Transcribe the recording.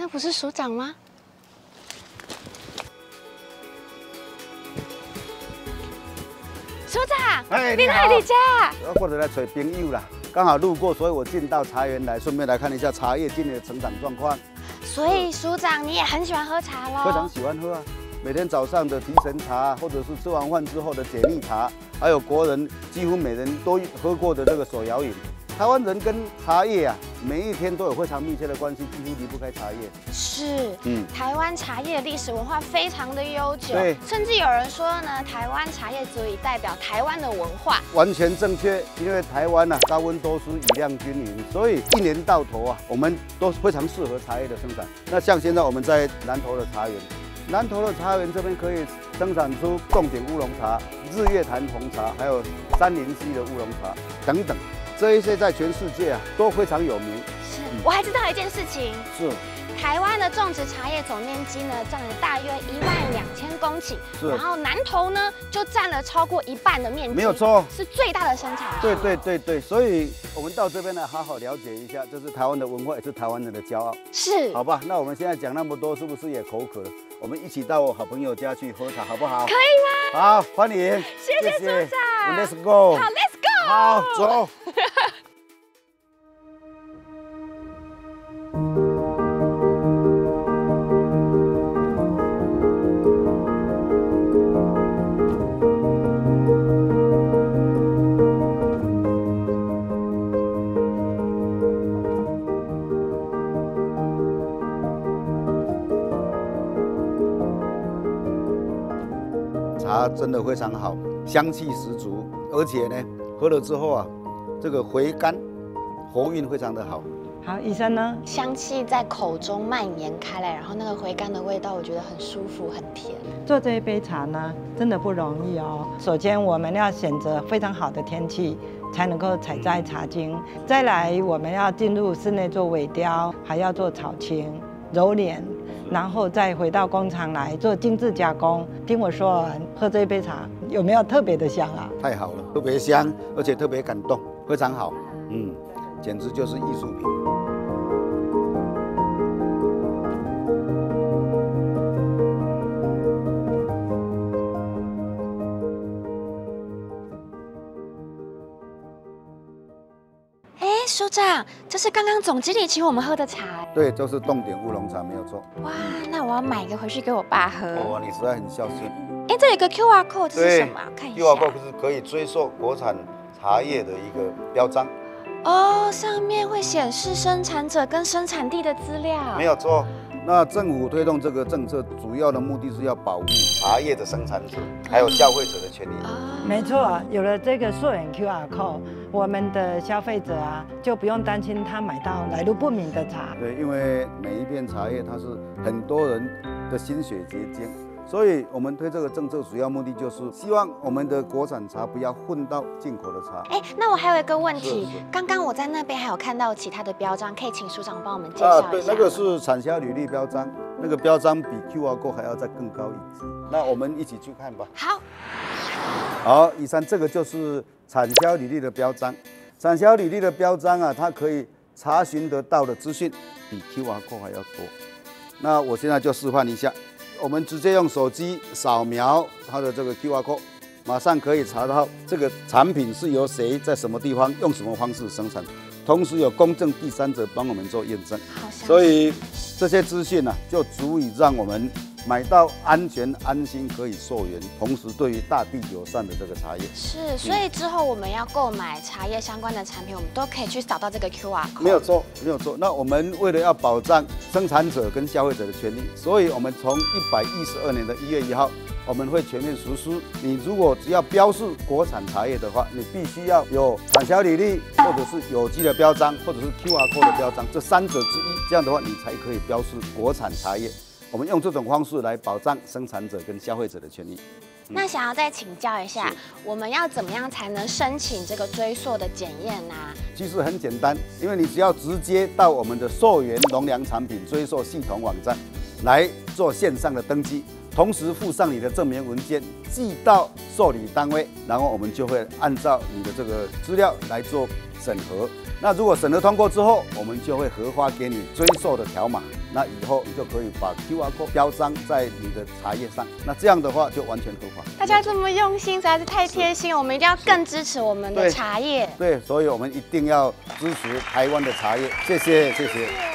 那不是署长吗？署长，你哪里家？ 我者来找朋友啦，刚好路过，所以我进到茶园来，顺便来看一下茶叶今年的成长状况。 所以署长你也很喜欢喝茶咯？ 非常喜欢喝啊，每天早上的提神茶，或者是吃完饭之后的解腻茶，还有国人几乎每人都喝过的这个手摇饮。台湾人跟茶叶啊，每一天都有非常密切的关系，几乎离不开茶叶。 是，台湾茶叶历史文化非常的悠久， 对， 甚至有人说呢，台湾茶叶足以代表台湾的文化。 完全正确，因为台湾啊高温多湿，雨量均匀，所以一年到头啊，我们都非常适合茶叶的生产。那像现在我们在南投的茶园，南投的茶园这边可以生产出贡顶乌龙茶、日月潭红茶，还有三林溪的乌龙茶等等。这一些在全世界啊都非常有名。 是，我还知道一件事情， 是台湾的种植茶叶总面积呢占了大约12000公顷，然后南投呢就占了超过一半的面积， 没有错， 是最大的生产。 对，所以我们到这边来好好了解一下，这是台湾的文化，也是台湾人的骄傲。 是， 好吧，那我们现在讲那么多，是不是也口渴了？我们一起到我好朋友家去喝茶，好不好？ 可以吗？ 好，欢迎， 谢谢署长。 Let's go。 好 ，Let's go。 好，走。茶真的非常好，香气十足，而且呢，喝了之后啊，这个回甘、活韵非常的好。 好，医生呢？ 香气在口中蔓延开来，然后那个回甘的味道，我觉得很舒服，很甜。 做这一杯茶呢，真的不容易哦。首先，我们要选择非常好的天气，才能够采摘茶精。再来，我们要进入室内做萎雕，还要做炒青、揉捻，然后再回到工厂来做精致加工。听我说完，喝这一杯茶有没有特别的香啊？ 太好了，特别香，而且特别感动，非常好。简直就是艺术品。 署长，这是刚刚总经理请我们喝的茶。 对，就是冻顶乌龙茶，没有错。 哇，那我要买一个回去给我爸喝。 哦，你实在很孝顺。 这有一个 QR code， 这是什么？看一下。 QR code 是可以追溯国产茶叶的一个标章。 哦，上面会显示生产者跟生产地的资料。 没有错。那政府推动这个政策，主要的目的是要保护茶叶的生产者，还有消费者的权利。 没错，有了这个溯源 QR code， 我们的消费者啊，就不用担心他买到来路不明的茶。 对，因为每一片茶叶它是很多人的心血结晶。所以我们推这个政策主要目的就是希望我们的国产茶不要混到进口的茶。 那我还有一个问题，刚刚我在那边还有看到其他的标章，可以请署长帮我们介绍一下。 对，那个是产销履历标章，那个标章比 QR code 还要再更高一级。那我们一起去看吧。 好。 好，以上这个就是产销履历的标章。产销履历的标章啊，它可以查询得到的资讯比 QR code 还要多。那我现在就示范一下。我们直接用手机扫描它的这个 QR code， 马上可以查到这个产品是由谁在什么地方用什么方式生产，同时有公正第三者帮我们做验证。所以这些资讯呢，就足以让我们买到安全安心可以溯源，同时对于大地友善的这个茶叶。 是，所以之后我们要购买茶叶相关的产品，我们都可以去扫到这个 QR code。 没有错，没有错。那我们为了要保障生产者跟消费者的权利，所以我们从112年的1月1号，我们会全面实施。你如果只要标示国产茶叶的话，你必须要有产销履历，或者是有机的标章，或者是 QR code 的标章，这三者之一。这样的话，你才可以标示国产茶叶。我们用这种方式来保障生产者跟消费者的权益。 那想要再请教一下，我们要怎么样才能申请这个追溯的检验呢？ 其实很简单，因为你只要直接到我们的溯源农粮产品追溯系统网站来做线上的登记，同时附上你的证明文件，寄到受理单位，然后我们就会按照你的这个资料来做审核。那如果审核通过之后，我们就会核发给你追溯的条码。 那以后你就可以把 QR code 标章在你的茶叶上，那这样的话就完全合法。 大家这么用心，实在是太贴心了，我们一定要更支持我们的茶叶。 对，所以我们一定要支持台湾的茶叶。谢谢，谢谢。